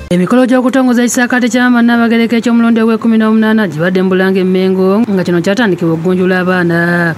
Emikolo gy'okutongoza ekisaakaate ky'Amama Nnaabagereka eky'omulundi ogw'e18 gibadde mu Bulange Mmengo nga kino kyatandikibwa okuggunjula abaana.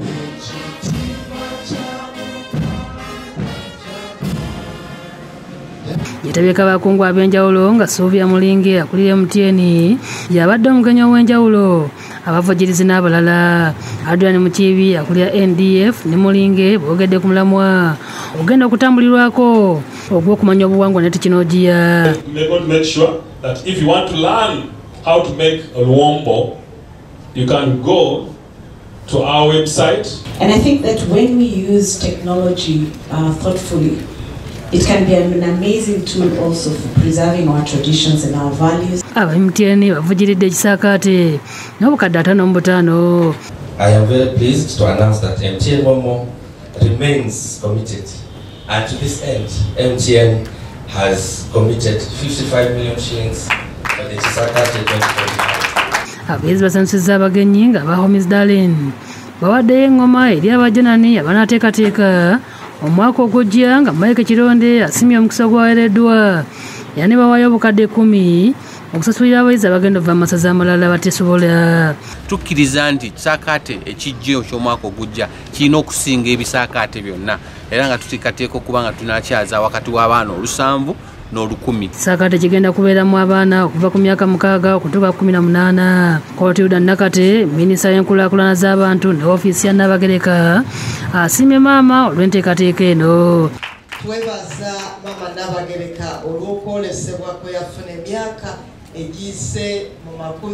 Yetebyeko abakungu ab'enjawulo nga Sylvia Mulinge akulira MTN y'abadde omugenyi ow'enjawulo, abavujjirizi n'abalala. Adrian Mukiibi akulira NDF ne Mulinge boogedde ku mulamwa ogenda okutambulirwako ogw'okumanya obuwangwa ne tekinologiya. Make sure that if you want to learn how to make a luombo, you can go to our website. And I think that when we use technology thoughtfully, it can be an amazing tool also for preserving our traditions and our values. Aba MTN bavujjiridde ekisaakaate n'obukadde 55. I am very pleased to announce that MTN Momo remains committed, and to this end, MTN has committed 55 million shillings for the Chisakate 2025. Abayizi basanyusizza abagenyi nga baho Miss Darlene bawaddeyo engoma eri abajanani abanaateekateeka omwaka ogujja nga Mike Kironde asimye omukisa gwaweereddwa era ne bawaayo obukadde 10 okusasulira abayizi abagenda okuva mu masaza amalala bateesobola. Tukkiriza nti kisaakaate ekijja ky'omwaka ogujja kirina okusinga ebisaakaate byonna era nga tuteekateeka okuba nga tunakyaza wakati w'abaana 700 n'olukumi. Kisaakaate kigenda kubeeramu abaana okuva ku myaka 6 okutuuka ku 18. Clotilda Nakate, minisita y'enkulaakulana z'abantu ne ofiisi ya Nnaabagereka, asiimye maama olw'enteekateeka eno. Twebaza Maama Nnaabagereka olw'okwolesebwa kwe yafuna emyaka egiyise mu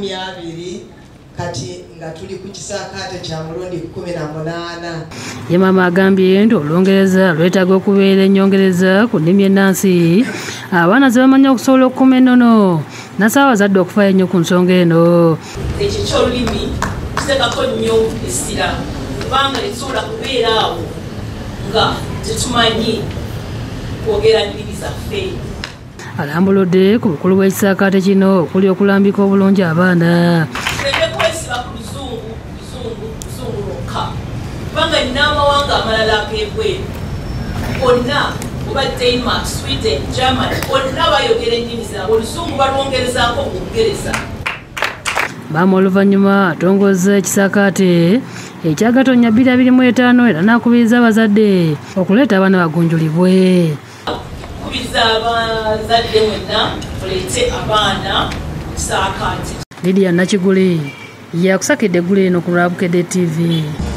20 kati nga tuli ku kisaakaate kya mulundi 18. Ye maama agambye nti Olungereza lwetaaga okubeera ennyongereza ku nnimi ennansi abaana ze bamanyi okusobola okukuma ennono, nasaba abazadde okufaayo ennyo ku nsonga eno. Ekyo ky'olulimi kiteekako nnyo essira kubanga tetusobola kubeera awo nga tetumanyi kwogera nnimi zaffe. Alambuludde ku bukulu bw'ekisaakaate kino okuli okulambika obulungi abaana. Kwesiba ku luzungu lwokka kubanga n'amawanga amalala ag'ebweru bonna oba Denmark, Sweden, Germany bonna bayogera ennimi zaabwe, oluzungu balwongerezaako mu Lungereza. Maama oluvannyuma atongoza ekisaakaate ekya Gatonnya 2025 era n'akubiriza abazadde okuleeta abaana bagunjulibwe. Kubiriza abazadde mwenna oleete abaana kisaakaate. Lydia Nakigule yakusakidde eggulu eno ku Lwabukedde TV.